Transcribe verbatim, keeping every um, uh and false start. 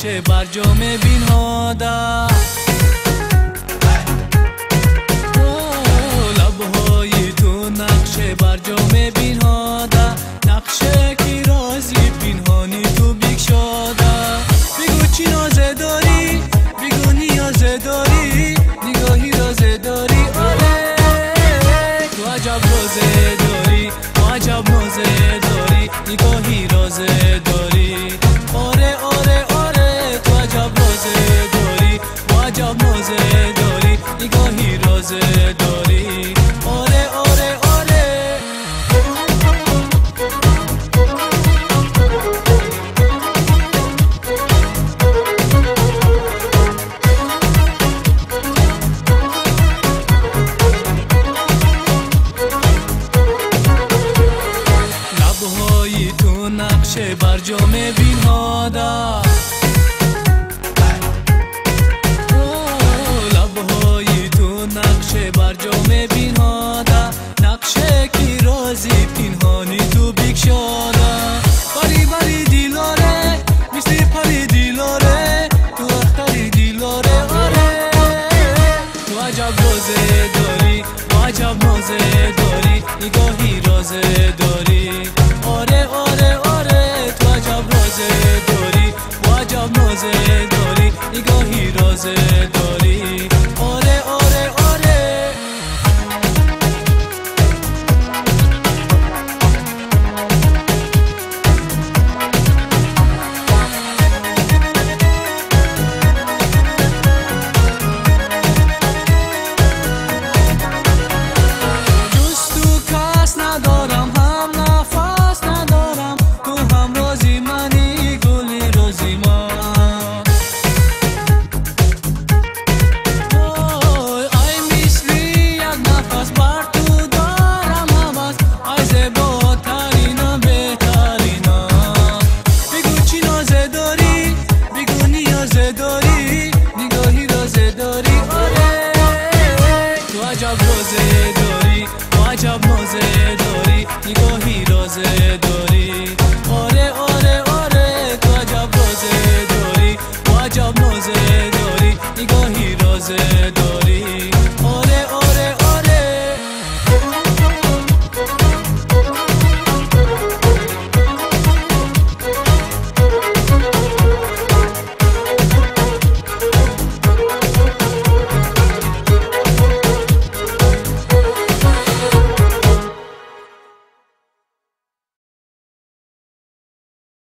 نقشه برجام بینهاده لبهای تو نقشه برجام بینهاده نقشه کی رازی پنهانی تو بگشاده بگو چی نازه داری بگو نیازه داری نگاهی رازه داری آره تو عجب رازه داری تو عجب نازه داری نگاهی رازه داری آره آره آره تو عجب رازه داری تو عجب نازه داری نگاهی رازه داری آره آره آره لبهای تو نقشه برجام بینهاده لبهای تو نقشه برجام بینهاده نقشه کی رازی پنهانی تو بگشاده بری بری دیلاره مثل پری دیلاره تو اختری دیلاره آره تو عجب رازه داری تو عجب نازه داری نگاهی رازه داری آره آره آره تو عجب رازه داری تو عجب نازه داری نگاهی رازه داری